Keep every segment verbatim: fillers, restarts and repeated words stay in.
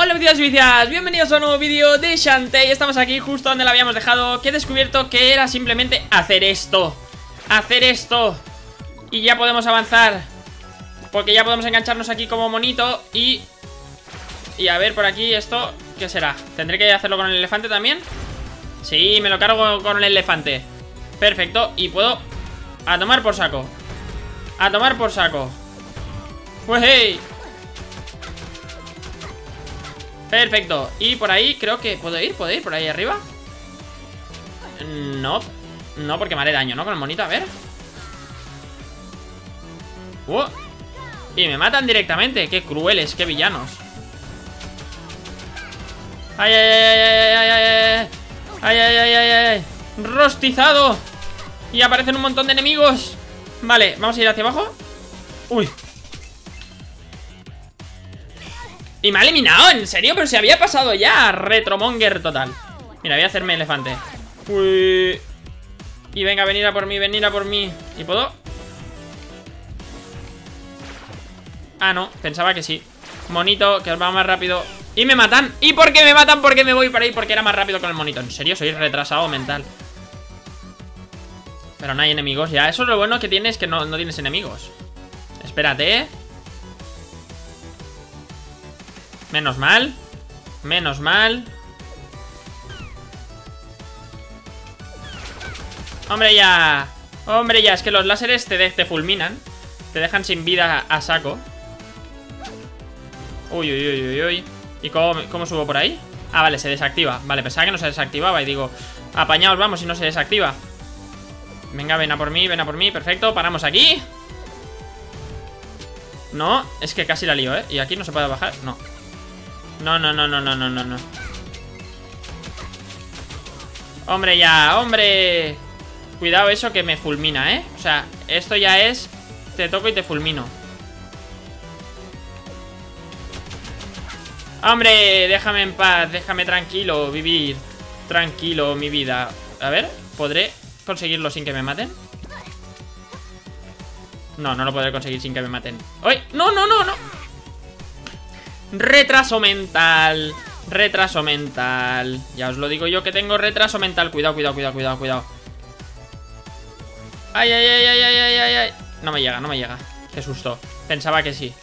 Hola viciados y viciadas, bienvenidos a un nuevo vídeo de Shantae. Estamos aquí justo donde la habíamos dejado, que he descubierto que era simplemente hacer esto. Hacer esto y ya podemos avanzar, porque ya podemos engancharnos aquí como monito y... Y a ver por aquí esto, ¿qué será? ¿Tendré que hacerlo con el elefante también? Sí, me lo cargo con el elefante. Perfecto, y puedo... A tomar por saco. A tomar por saco. ¡Wey! Perfecto, y por ahí creo que... ¿Puedo ir? ¿Puedo ir por ahí arriba? No, no, porque me haré daño, ¿no? Con el monito, a ver. uh. Y me matan directamente. Qué crueles, qué villanos. Ay, ay, ay, ay, ay, ay, ay, ay, ay, ay, ay. Rostizado. Y aparecen un montón de enemigos. Vale, vamos a ir hacia abajo. Uy. Y me ha eliminado, ¿en serio? Pero se había pasado ya. Retromonger total. Mira, voy a hacerme elefante. Uy. Y venga, venir a por mí, venir a por mí. ¿Y puedo? Ah, no, pensaba que sí. Monito, que os va más rápido. Y me matan. ¿Y por qué me matan? Porque me voy para ahí, porque era más rápido con el monito. En serio, soy retrasado mental. Pero no hay enemigos ya. Eso es lo bueno que tienes, que no, no tienes enemigos. Espérate, ¿eh? Menos mal. Menos mal. Hombre ya. Hombre ya, es que los láseres te, de, te fulminan. Te dejan sin vida a, a saco. Uy, uy, uy, uy, uy. ¿Y cómo, cómo subo por ahí? Ah, vale, se desactiva. Vale, pensaba que no se desactivaba y digo, apañaos, vamos, si no se desactiva. Venga, ven a por mí, ven a por mí. Perfecto, paramos aquí. No, es que casi la lío, ¿eh? Y aquí no se puede bajar, no. No, no, no, no, no, no, no, no. Hombre ya, hombre. Cuidado eso que me fulmina, ¿eh? O sea, esto ya es... Te toco y te fulmino. Hombre, déjame en paz, déjame tranquilo, vivir tranquilo mi vida. A ver, ¿podré conseguirlo sin que me maten? No, no lo podré conseguir sin que me maten. ¡Uy! ¡No, no, no, no! Retraso mental. Retraso mental. Ya os lo digo yo que tengo retraso mental. Cuidado, cuidado, cuidado, cuidado, cuidado. Ay, ay, ay, ay, ay, ay, ay, ay. No me llega, no me llega. Qué susto. Pensaba que sí.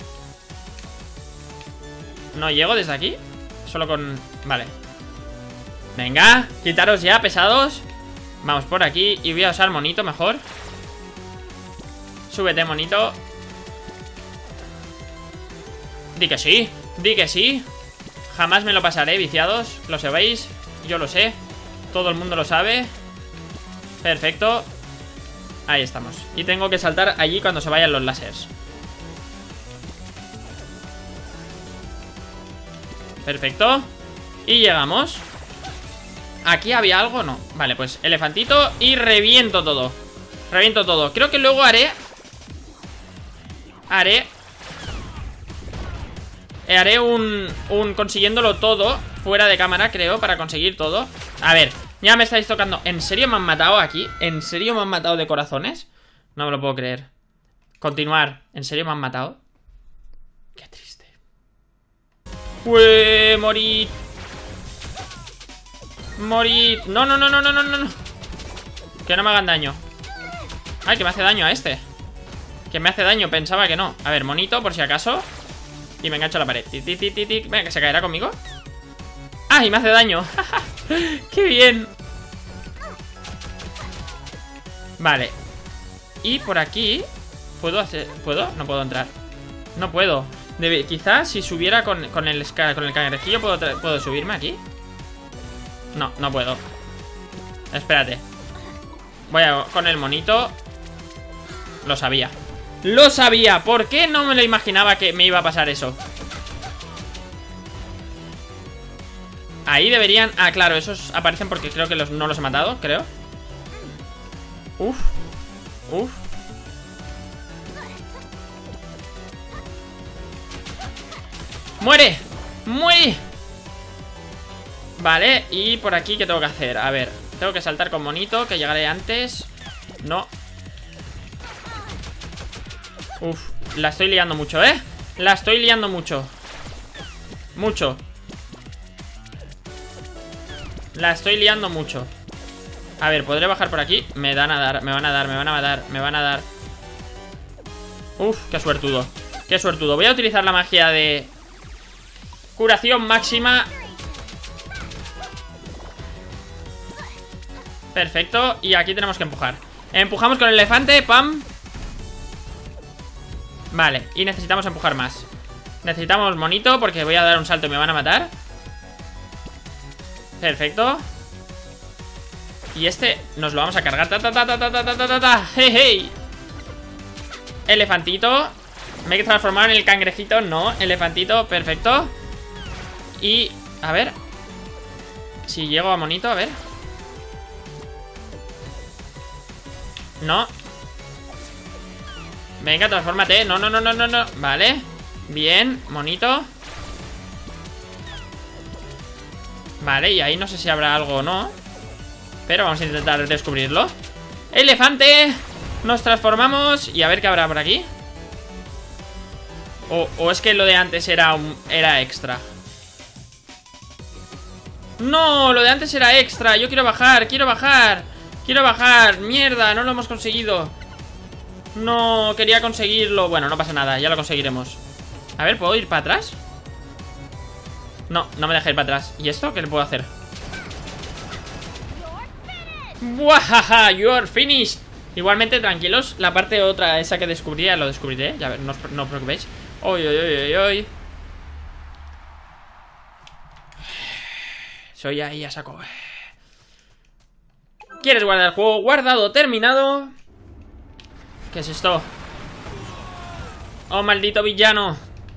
No llego desde aquí. Solo con... Vale. Venga, quitaros ya, pesados. Vamos por aquí y voy a usar monito mejor. Súbete, monito. Di que sí, di que sí. Jamás me lo pasaré, viciados. Lo sabéis, yo lo sé. Todo el mundo lo sabe. Perfecto. Ahí estamos. Y tengo que saltar allí cuando se vayan los láseres. Perfecto. Y llegamos. ¿Aquí había algo? No. Vale, pues elefantito y reviento todo. Reviento todo. Creo que luego haré Haré Haré un, un consiguiéndolo todo fuera de cámara, creo, para conseguir todo. A ver, ya me estáis tocando. ¿En serio me han matado aquí? ¿En serio me han matado de corazones? No me lo puedo creer. Continuar. ¿En serio me han matado? Qué triste. ¡Ué! Morid. Morid. No, no, no, no, no, no, no. Que no me hagan daño. Ay, que me hace daño a este. Que me hace daño, pensaba que no. A ver, monito, por si acaso. Y me engancho a la pared. Ti, ti, ti, ti. Venga, que se caerá conmigo. ¡Ah! Y me hace daño. ¡Qué bien! Vale. Y por aquí ¿puedo hacer? ¿Puedo? No puedo entrar. No puedo. Debe... Quizás si subiera con, con el con el cangrejillo ¿puedo, ¿Puedo subirme aquí? No, no puedo. Espérate. Voy a... Con el monito. Lo sabía. ¡Lo sabía! ¿Por qué no me lo imaginaba que me iba a pasar eso? Ahí deberían... Ah, claro, esos aparecen porque creo que los, no los he matado, creo. Uf. Uf. ¡Muere! ¡Muere! Vale, y por aquí, ¿qué tengo que hacer? A ver, tengo que saltar con monito, que llegaré antes. No. Uf, la estoy liando mucho, ¿eh? La estoy liando mucho. Mucho. La estoy liando mucho. A ver, ¿podré bajar por aquí? Me dan a dar, me van a dar, me van a dar, me van a dar. Uf, qué suertudo. Qué suertudo. Voy a utilizar la magia de curación máxima. Perfecto. Y aquí tenemos que empujar. Empujamos con el elefante, pam. Vale, y necesitamos empujar más. Necesitamos monito porque voy a dar un salto y me van a matar. Perfecto. Y este nos lo vamos a cargar. Ta, ta, ta, ta, ta, ta, ta, ta, ta. Hey, hey. Elefantito. Me he que transformar en el cangrejito. No, elefantito, perfecto. Y, a ver si llego a monito, a ver. No. Venga, transfórmate. No, no, no, no, no, no. Vale. Bien, monito. Vale, y ahí no sé si habrá algo o no, pero vamos a intentar descubrirlo. Elefante. Nos transformamos y a ver qué habrá por aquí. O, o es que lo de antes era, un, era extra. No, lo de antes era extra. Yo quiero bajar, quiero bajar. Quiero bajar, mierda, no lo hemos conseguido. No, quería conseguirlo. Bueno, no pasa nada, ya lo conseguiremos. A ver, ¿puedo ir para atrás? No, no me deja ir para atrás. ¿Y esto qué le puedo hacer? ¡Buajaja! You're finished. Igualmente, tranquilos, la parte otra, esa que descubrí, ya lo descubriré. Ya ver, no os, no os preocupéis. Oy, oy, oy, oy, oy. Soy ahí a saco. ¿Quieres guardar el juego? Guardado, terminado. ¿Qué es esto? Oh, maldito villano.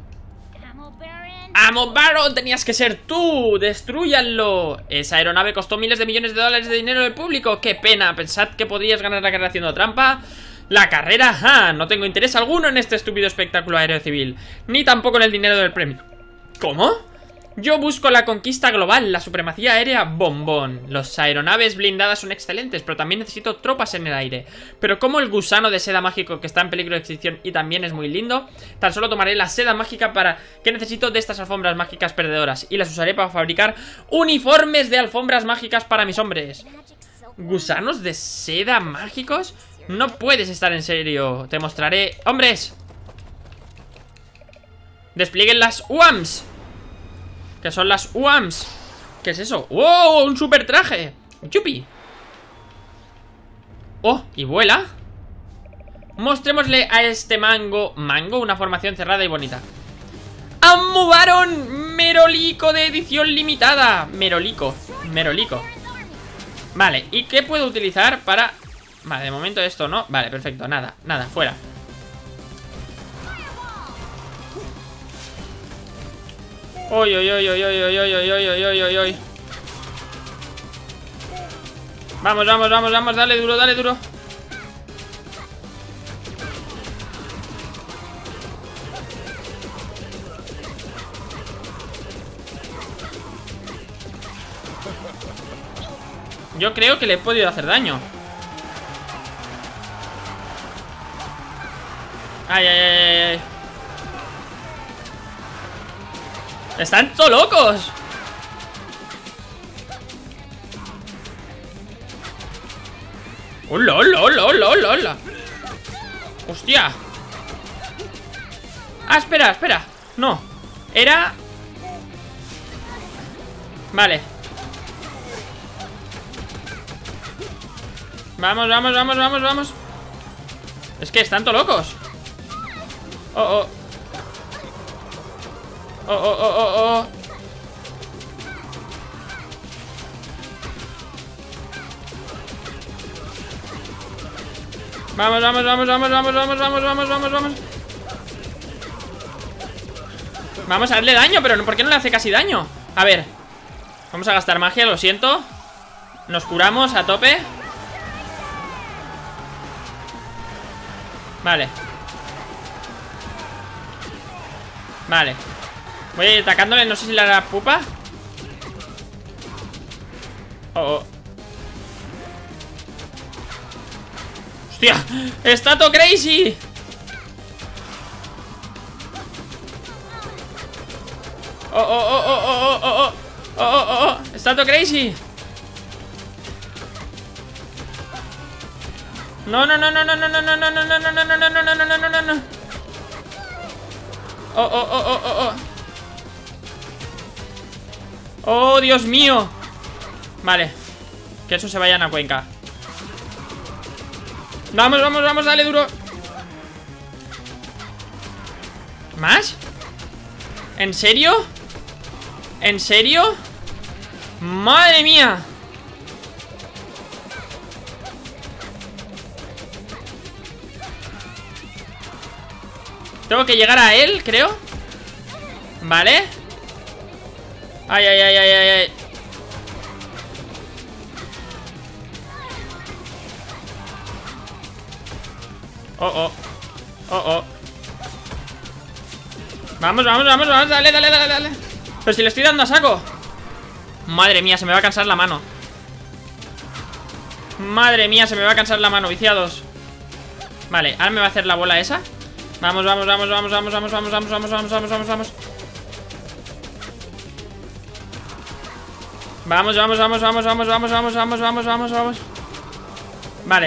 ¡Amo Baron! ¡Tenías que ser tú! ¡Destrúyanlo! Esa aeronave costó miles de millones de dólares de dinero del público. ¡Qué pena! ¿Pensad que podrías ganar la carrera haciendo trampa? ¿La carrera? ¡Ah! No tengo interés alguno en este estúpido espectáculo aéreo civil. Ni tampoco en el dinero del premio. ¿Cómo? Yo busco la conquista global, la supremacía aérea bombón. Los aeronaves blindadas son excelentes, pero también necesito tropas en el aire. Pero como el gusano de seda mágico que está en peligro de extinción y también es muy lindo, tan solo tomaré la seda mágica para que necesito de estas alfombras mágicas perdedoras y las usaré para fabricar uniformes de alfombras mágicas para mis hombres. ¿Gusanos de seda mágicos? No puedes estar en serio. Te mostraré... ¡Hombres! Desplieguen las U A Ms. ¿Qué son las U A Ms? ¿Qué es eso? ¡Wow! ¡Un super traje! ¡Yupi! ¡Oh! ¿Y vuela? Mostrémosle a este mango Mango una formación cerrada y bonita. ¡Amo Baron! ¡Merolico de edición limitada! Merolico, Merolico. Vale, ¿y qué puedo utilizar para...? Vale, de momento esto no. Vale, perfecto, nada, nada, fuera. Oy, oy, oy, oy, oy, oy, oy, oy, oy, oy, oy, oy. Vamos, vamos, vamos, vamos, dale duro, dale duro. Yo creo que le he podido hacer daño. Ay, ay, ay, ay. ¡Están todos locos! ¡Hola, hola, hola, hola, hola, hola! ¡Hostia! Ah, espera, espera. No, era... Vale. Vamos, vamos, vamos, vamos, vamos. Es que están todos locos. Oh, oh. Oh, oh, oh, oh, oh. Vamos, vamos, vamos, vamos, vamos, vamos, vamos, vamos, vamos, vamos. Vamos a darle daño, pero ¿por qué no le hace casi daño? A ver. Vamos a gastar magia, lo siento. Nos curamos a tope. Vale. Vale. Voy a ir atacándole, no sé si le hará pupa. Oh, oh. ¡Hostia! ¡Está todo crazy! Oh, oh, oh, oh, oh, oh, oh, oh, oh, oh, oh. Está todo crazy. No, no, no, no, no, no, no, no, no, no, no, no, no, no, no, no, no, no, no, no. Oh, oh, oh, oh, oh, oh. Oh, Dios mío. Vale. Que eso se vayan a Cuenca. Vamos, vamos, vamos, dale duro. ¿Más? ¿En serio? ¿En serio? ¡Madre mía! Tengo que llegar a él, creo. Vale. Ay, ay, ay, ay, ay, ay. Oh, oh. Oh, oh. Vamos, vamos, vamos, vamos. Dale, dale, dale, dale. Pero si le estoy dando a saco. Madre mía, se me va a cansar la mano. Madre mía, se me va a cansar la mano, viciados. Vale, ahora me va a hacer la bola esa. Vamos, vamos, vamos, vamos, vamos, vamos, vamos, vamos, vamos, vamos, vamos, vamos, vamos. Vamos, vamos, vamos, vamos, vamos, vamos, vamos, vamos, vamos, vamos, vamos. Vale.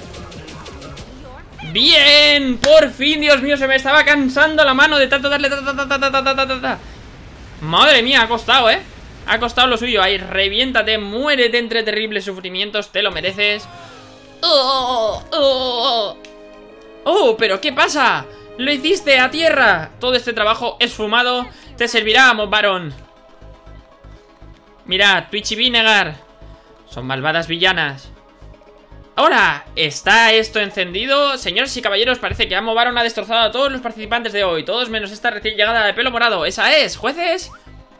Bien, por fin, Dios mío, se me estaba cansando la mano de tanto darle ta, ta, ta, ta, ta, ta, ta, ta, ta. Madre mía, ha costado, ¿eh? Ha costado lo suyo. Ahí, reviéntate, muérete entre terribles sufrimientos, te lo mereces. Oh, oh, oh, pero ¿qué pasa? ¡Lo hiciste a tierra! Todo este trabajo esfumado te servirá, Mob Baron. Mirad, Twitchy Vinegar. Son malvadas villanas. Ahora, ¿está esto encendido? Señores y caballeros, parece que Amo Baron ha destrozado a todos los participantes de hoy. Todos menos esta recién llegada de pelo morado. ¿Esa es, jueces?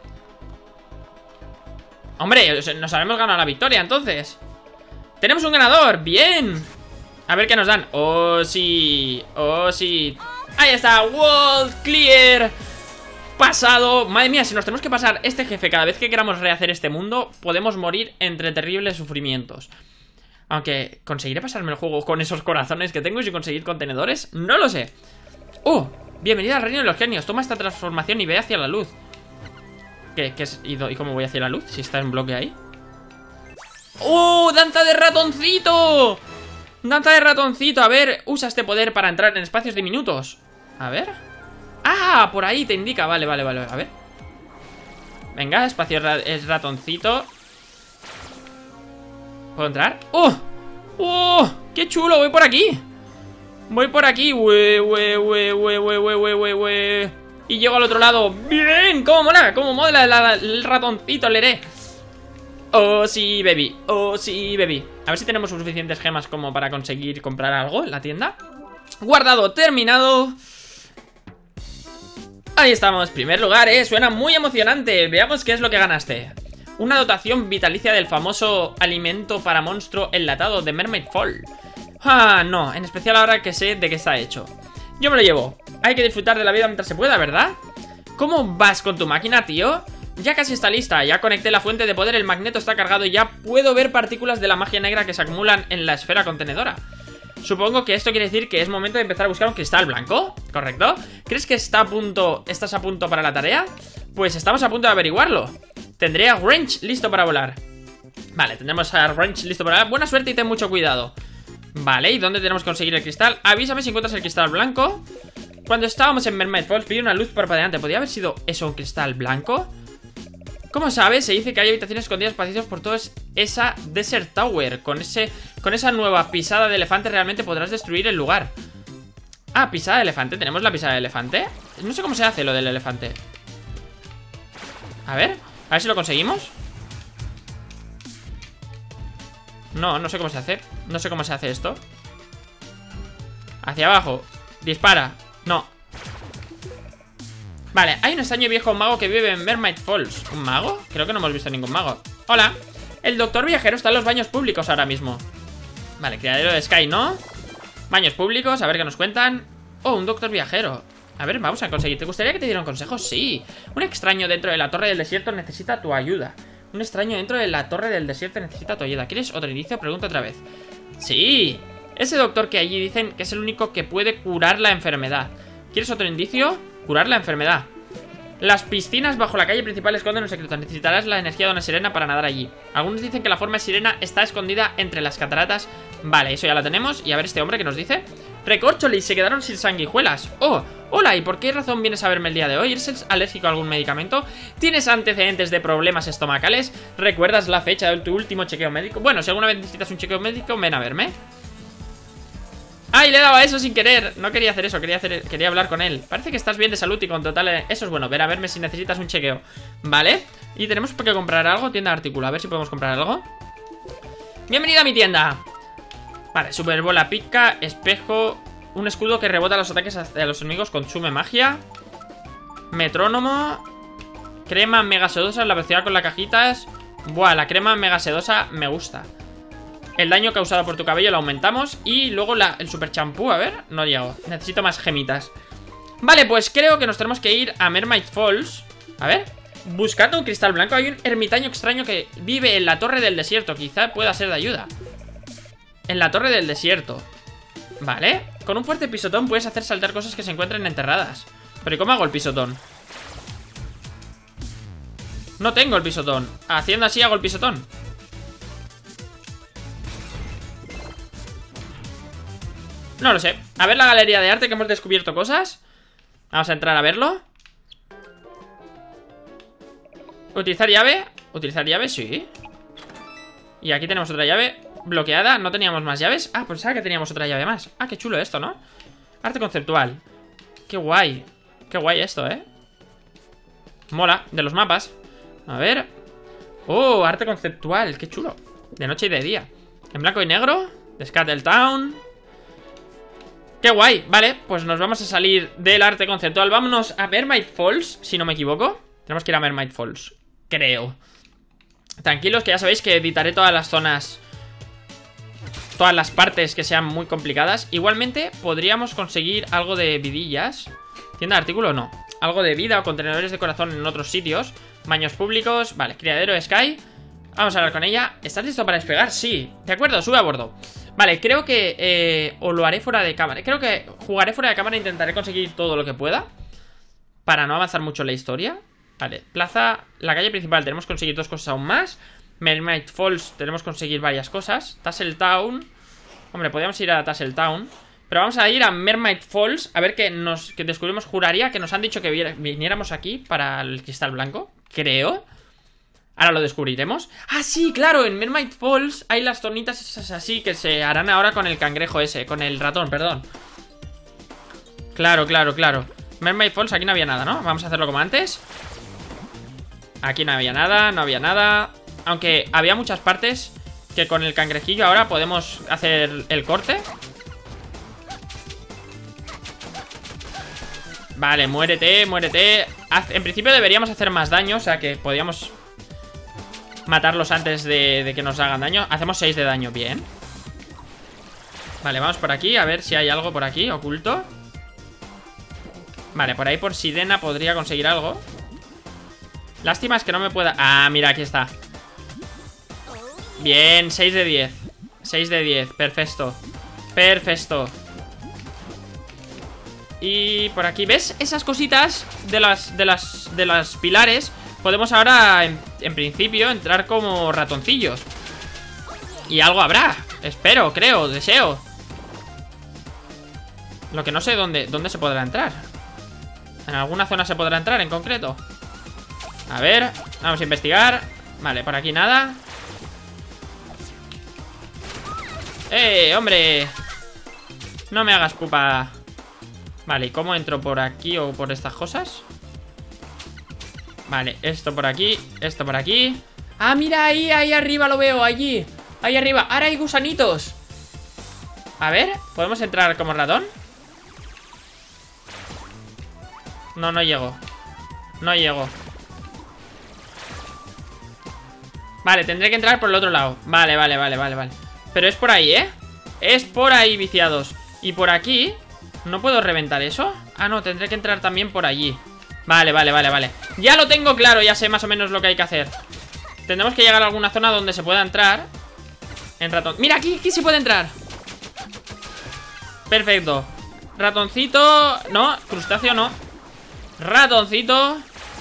Hombre, nos habremos ganado la victoria, entonces. ¡Tenemos un ganador! ¡Bien! A ver qué nos dan. ¡Oh, sí! ¡Oh, sí! ¡Ahí está! ¡World Clear! Pasado. Madre mía, si nos tenemos que pasar este jefe cada vez que queramos rehacer este mundo, podemos morir entre terribles sufrimientos. Aunque, ¿conseguiré pasarme el juego con esos corazones que tengo y sin conseguir contenedores? No lo sé. ¡Oh! Bienvenida al reino de los genios. Toma esta transformación y ve hacia la luz. ¿Qué, qué es? ¿Y, ¿Y cómo voy hacia la luz? Si está en bloque ahí. ¡Oh! ¡Danza de ratoncito! ¡Danza de ratoncito! A ver, usa este poder para entrar en espacios diminutos. A ver. ¡Ah! Por ahí te indica. Vale, vale, vale. A ver. Venga, espacio ra es ratoncito. ¿Puedo entrar? ¡Oh! ¡Oh! ¡Qué chulo! Voy por aquí. Voy por aquí. ¡Ue, ue, ue, ue, ue, ue, ue, ue! Y llego al otro lado. ¡Bien! ¡Cómo mola! ¡Cómo mola la, el ratoncito! Leré. ¡Oh, sí, baby! ¡Oh, sí, baby! A ver si tenemos suficientes gemas como para conseguir comprar algo en la tienda. Guardado, terminado. Ahí estamos, primer lugar, eh. Suena muy emocionante. Veamos qué es lo que ganaste. Una dotación vitalicia del famoso alimento para monstruo enlatado de Mermaid Fall. Ah, no, en especial ahora que sé de qué está hecho. Yo me lo llevo. Hay que disfrutar de la vida mientras se pueda, ¿verdad? ¿Cómo vas con tu máquina, tío? Ya casi está lista, ya conecté la fuente de poder, el magneto está cargado y ya puedo ver partículas de la magia negra que se acumulan en la esfera contenedora. Supongo que esto quiere decir que es momento de empezar a buscar un cristal blanco, ¿correcto? ¿Crees que está a punto, estás a punto para la tarea? Pues estamos a punto de averiguarlo. Tendré a Wrench listo para volar. Vale, tendremos a Wrench listo para volar. Buena suerte y ten mucho cuidado. Vale, ¿y dónde tenemos que conseguir el cristal? Avísame si encuentras el cristal blanco. Cuando estábamos en Mermaid Falls vi una luz parpadeante. ¿Podría haber sido eso un cristal blanco? ¿Cómo sabes? Se dice que hay habitaciones escondidas espacios por toda esa Desert Tower. Con, ese, con esa nueva pisada de elefante realmente podrás destruir el lugar. Ah, pisada de elefante. ¿Tenemos la pisada de elefante? No sé cómo se hace lo del elefante. A ver, a ver si lo conseguimos. No, no sé cómo se hace. No sé cómo se hace esto. Hacia abajo. Dispara. No. Vale, hay un extraño viejo mago que vive en Mermaid Falls. ¿Un mago? Creo que no hemos visto ningún mago. Hola. El doctor viajero está en los baños públicos ahora mismo. Vale, criadero de Sky, ¿no? Baños públicos, a ver qué nos cuentan. Oh, un doctor viajero. A ver, vamos a conseguir. ¿Te gustaría que te diera un consejo? Sí. Un extraño dentro de la torre del desierto necesita tu ayuda. Un extraño dentro de la torre del desierto necesita tu ayuda. ¿Quieres otro indicio? Pregunta otra vez. Sí. Ese doctor que allí dicen que es el único que puede curar la enfermedad. ¿Quieres otro indicio? Curar la enfermedad. Las piscinas bajo la calle principal esconden un secreto. Necesitarás la energía de una sirena para nadar allí. Algunos dicen que la forma de sirena está escondida entre las cataratas. Vale, eso ya lo tenemos. Y a ver este hombre que nos dice. Recorcholis, se quedaron sin sanguijuelas. Oh, hola, ¿y por qué razón vienes a verme el día de hoy? ¿Eres alérgico a algún medicamento? ¿Tienes antecedentes de problemas estomacales? ¿Recuerdas la fecha de tu último chequeo médico? Bueno, si alguna vez necesitas un chequeo médico, ven a verme. ¡Ay, le he dado a eso sin querer! No quería hacer eso, quería, hacer, quería hablar con él. Parece que estás bien de salud y con total... Eso es bueno, ven a verme si necesitas un chequeo. Vale, y tenemos que comprar algo. Tienda de artículo, a ver si podemos comprar algo. Bienvenido a mi tienda. Vale, super bola pica, espejo. Un escudo que rebota los ataques hacia los enemigos, consume magia. Metrónomo. Crema mega sedosa, la velocidad con las cajitas. Buah, la crema mega sedosa me gusta. El daño causado por tu cabello lo aumentamos. Y luego la, el super champú, a ver, no llego. Necesito más gemitas. Vale, pues creo que nos tenemos que ir a Mermaid Falls. A ver, buscando un cristal blanco. Hay un ermitaño extraño que vive en la torre del desierto. Quizá pueda ser de ayuda. En la torre del desierto. Vale, con un fuerte pisotón puedes hacer saltar cosas que se encuentren enterradas. Pero ¿y cómo hago el pisotón? No tengo el pisotón. Haciendo así hago el pisotón. No lo sé. A ver la galería de arte, que hemos descubierto cosas. Vamos a entrar a verlo. Utilizar llave. Utilizar llave, sí. Y aquí tenemos otra llave bloqueada. No teníamos más llaves. Ah, pues pensaba que teníamos otra llave más. Ah, qué chulo esto, ¿no? Arte conceptual. Qué guay. Qué guay esto, ¿eh? Mola, de los mapas. A ver. Oh, arte conceptual, qué chulo. De noche y de día. En blanco y negro. De Scattertown. Qué guay, vale, pues nos vamos a salir del arte conceptual. Vámonos a Mermaid Falls, si no me equivoco. Tenemos que ir a Mermaid Falls, creo. Tranquilos, que ya sabéis que editaré todas las zonas, todas las partes que sean muy complicadas. Igualmente, podríamos conseguir algo de vidillas. ¿Tienda de artículo? No. Algo de vida o contenedores de corazón en otros sitios. Baños públicos, vale, criadero Sky. Vamos a hablar con ella. ¿Estás listo para despegar? Sí, de acuerdo, sube a bordo. Vale, creo que eh, o lo haré fuera de cámara. Creo que jugaré fuera de cámara e intentaré conseguir todo lo que pueda para no avanzar mucho en la historia. Vale, plaza, la calle principal. Tenemos que conseguir dos cosas aún más. Mermaid Falls, tenemos que conseguir varias cosas. Tasseltown. Hombre, podríamos ir a Tasseltown. Pero vamos a ir a Mermaid Falls. A ver qué nos que descubrimos. Juraría que nos han dicho que viniéramos aquí para el cristal blanco, creo. Ahora lo descubriremos. Ah, sí, claro, en Mermaid Falls hay las zonitas esas así que se harán ahora con el cangrejo ese. Con el ratón, perdón. Claro, claro, claro. Mermaid Falls, aquí no había nada, ¿no? Vamos a hacerlo como antes. Aquí no había nada, no había nada. Aunque había muchas partes que con el cangrejillo ahora podemos hacer el corte. Vale, muérete, muérete. En principio deberíamos hacer más daño, o sea que podríamos matarlos antes de, de que nos hagan daño. Hacemos seis de daño, bien. Vale, vamos por aquí, a ver si hay algo por aquí, oculto. Vale, por ahí por sirena podría conseguir algo. Lástima es que no me pueda... Ah, mira, aquí está. Bien, seis de diez. seis de diez, perfecto. Perfecto. Y por aquí, ¿ves? Esas cositas de las, de las, de las pilares. Podemos ahora, en, en principio, entrar como ratoncillos. Y algo habrá. Espero, creo, deseo. Lo que no sé dónde, dónde se podrá entrar. ¿En alguna zona se podrá entrar en concreto? A ver, vamos a investigar. Vale, por aquí nada. ¡Eh, hombre! No me hagas pupa. Vale, ¿y cómo entro por aquí o por estas cosas? Vale, esto por aquí, esto por aquí. Ah, mira, ahí, ahí arriba lo veo, allí. Ahí arriba, ahora hay gusanitos. A ver, ¿podemos entrar como ratón? No, no llego. No llego. Vale, tendré que entrar por el otro lado. Vale, vale, vale, vale, vale. Pero es por ahí, ¿eh? Es por ahí, viciados. Y por aquí, ¿no puedo reventar eso? Ah, no, tendré que entrar también por allí. Vale, vale, vale, vale. Ya lo tengo claro, ya sé más o menos lo que hay que hacer. Tendremos que llegar a alguna zona donde se pueda entrar en ratón. Mira, aquí, aquí se puede entrar. Perfecto. Ratoncito. No, crustáceo no. Ratoncito.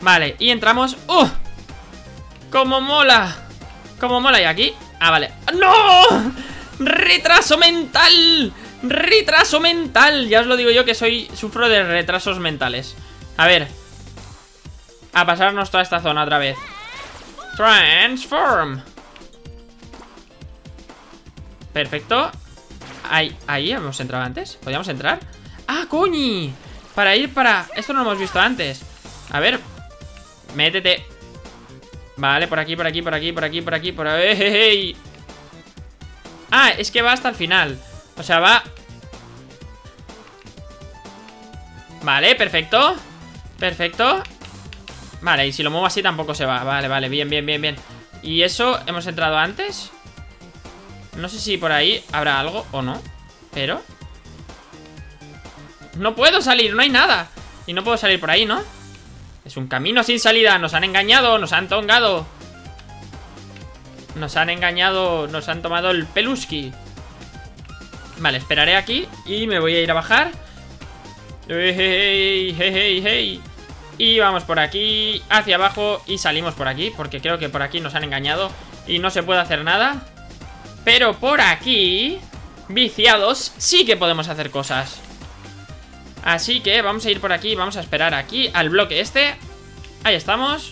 Vale, y entramos. ¡Uh! ¡Cómo mola! ¡Cómo mola! ¿Y aquí? Ah, vale. ¡No! ¡Retraso mental! ¡Retraso mental! Ya os lo digo yo que soy sufro de retrasos mentales. A ver. A pasarnos toda esta zona otra vez. Transform. Perfecto. Ahí, ahí hemos entrado antes. ¿Podíamos entrar? ¡Ah, coñi! Para ir para... Esto no lo hemos visto antes. A ver. Métete. Vale, por aquí, por aquí, por aquí, por aquí, por aquí, por ahí. Ah, es que va hasta el final. O sea, va... Vale, perfecto. Perfecto. Vale, y si lo muevo así tampoco se va. Vale, vale, bien, bien, bien, bien. ¿Y eso hemos entrado antes? No sé si por ahí habrá algo o no. Pero... no puedo salir, no hay nada. Y no puedo salir por ahí, ¿no? Es un camino sin salida. Nos han engañado, nos han tongado. Nos han engañado, nos han tomado el peluski. Vale, esperaré aquí y me voy a ir a bajar. Hey, hey, hey, hey, hey. Y vamos por aquí, hacia abajo y salimos por aquí, porque creo que por aquí nos han engañado y no se puede hacer nada. Pero por aquí, viciados, sí que podemos hacer cosas. Así que vamos a ir por aquí, vamos a esperar aquí al bloque este. Ahí estamos.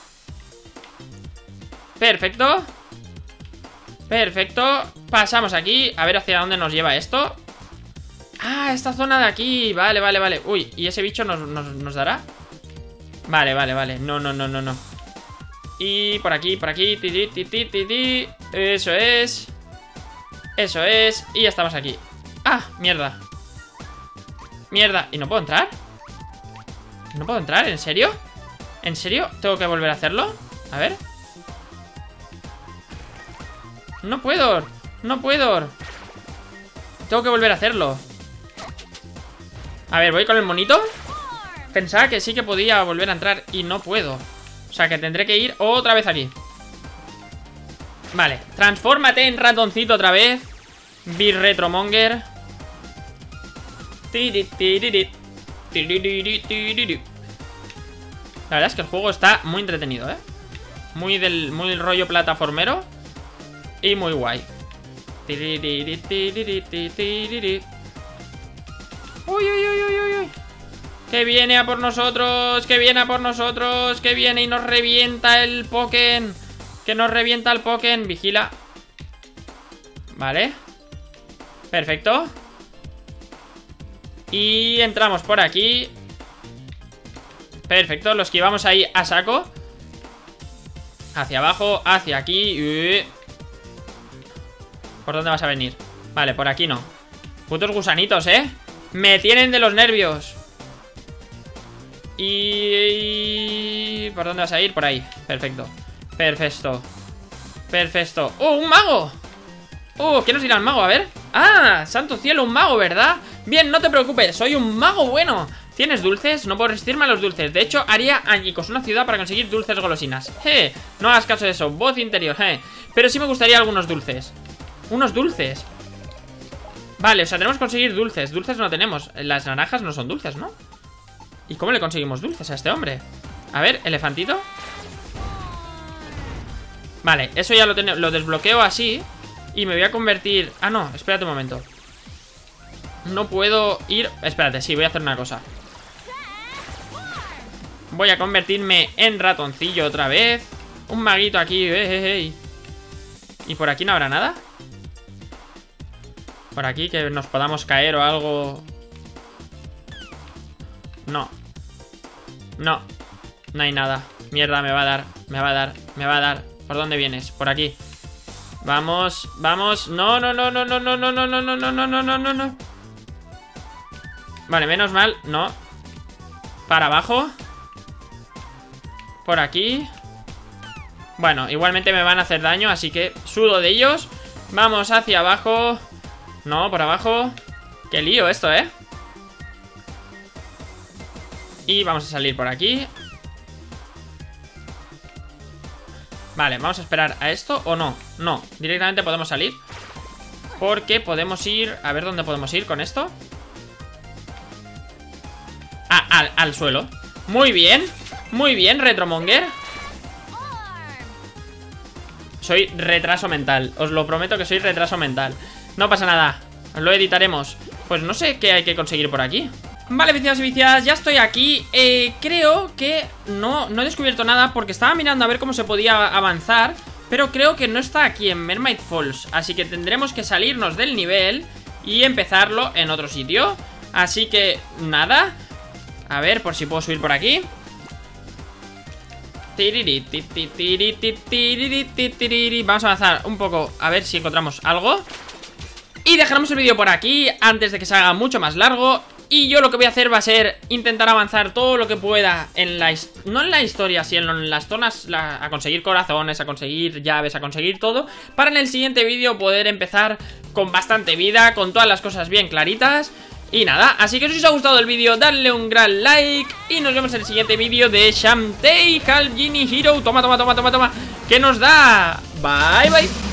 Perfecto. Perfecto. Pasamos aquí, a ver hacia dónde nos lleva esto. Ah, esta zona de aquí. Vale, vale, vale. Uy, ¿y ese bicho nos, nos, nos dará? Vale, vale, vale. No, no, no, no, no. Y por aquí, por aquí. Ti, ti, ti, ti, ti, ti. Eso es. Eso es. Y ya estamos aquí. Ah, mierda. Mierda. ¿Y no puedo entrar? ¿No puedo entrar? ¿En serio? ¿En serio? ¿Tengo que volver a hacerlo? A ver. No puedo. No puedo. Tengo que volver a hacerlo. A ver, voy con el monito. Pensaba que sí que podía volver a entrar y no puedo. O sea que tendré que ir otra vez aquí. Vale, transfórmate en ratoncito otra vez. Birretromonger. La verdad es que el juego está muy entretenido, ¿eh? Muy del, muy del rollo plataformero. Y muy guay. Uy, uy, uy, uy, uy, uy. Que viene a por nosotros. Que viene a por nosotros. Que viene y nos revienta el Pokémon. Que nos revienta el Pokémon. Vigila. Vale. Perfecto. Y entramos por aquí. Perfecto, los que íbamos ahí a saco. Hacia abajo, hacia aquí. ¿Por dónde vas a venir? Vale, por aquí no. Putos gusanitos, ¿eh? Me tienen de los nervios. Y... ¿por dónde vas a ir? Por ahí, perfecto. Perfecto. Perfecto. ¡Oh, un mago! ¡Oh, ¿qué nos dirá el mago? A ver. ¡Ah! ¡Santo cielo, un mago!, ¿verdad? Bien, no te preocupes, soy un mago bueno. ¿Tienes dulces? No puedo resistirme a los dulces. De hecho, haría añicos una ciudad para conseguir dulces golosinas. ¡Je! No hagas caso de eso, voz interior, ¡je! Pero sí me gustaría algunos dulces. Unos dulces. Vale, o sea, tenemos que conseguir dulces. Dulces no tenemos. Las naranjas no son dulces, ¿no? ¿Y cómo le conseguimos dulces a este hombre? A ver, elefantito. Vale, eso ya lo, lo desbloqueo así. Y me voy a convertir... Ah, no, espérate un momento. No puedo ir... Espérate, sí, voy a hacer una cosa. Voy a convertirme en ratoncillo otra vez. Un maguito aquí, eh, eh, eh. ¿Y por aquí no habrá nada? Por aquí que nos podamos caer o algo. No. No. No hay nada. Mierda, me va a dar. Me va a dar. Me va a dar. ¿Por dónde vienes? Por aquí. Vamos, vamos. No, no, no, no, no, no, no, no, no, no, no, no, no, no, no, no. Vale, menos mal. No. Para abajo. Por aquí. Bueno, igualmente me van a hacer daño, así que sudo de ellos. Vamos hacia abajo. No, por abajo. Qué lío esto, ¿eh? Y vamos a salir por aquí. Vale, vamos a esperar a esto o no. No, directamente podemos salir. Porque podemos ir... A ver dónde podemos ir con esto. Ah, al, al suelo. Muy bien. Muy bien, Retromonger. Soy retraso mental, os lo prometo que soy retraso mental. No pasa nada, lo editaremos. Pues no sé qué hay que conseguir por aquí. Vale, viciados y viciadas, ya estoy aquí. eh, Creo que no, no he descubierto nada porque estaba mirando a ver cómo se podía avanzar, pero creo que no está aquí en Mermaid Falls. Así que tendremos que salirnos del nivel y empezarlo en otro sitio. Así que nada. A ver, por si puedo subir por aquí. Vamos a avanzar un poco, a ver si encontramos algo. Y dejaremos el vídeo por aquí antes de que se haga mucho más largo. Y yo lo que voy a hacer va a ser intentar avanzar todo lo que pueda en la, no en la historia, sino en las zonas, la, a conseguir corazones, a conseguir llaves, a conseguir todo, para en el siguiente vídeo poder empezar con bastante vida, con todas las cosas bien claritas. Y nada, así que si os ha gustado el vídeo, dadle un gran like y nos vemos en el siguiente vídeo de Shantae Half Genie Hero. Toma, toma, toma, toma, toma, ¿qué nos da? Bye, bye.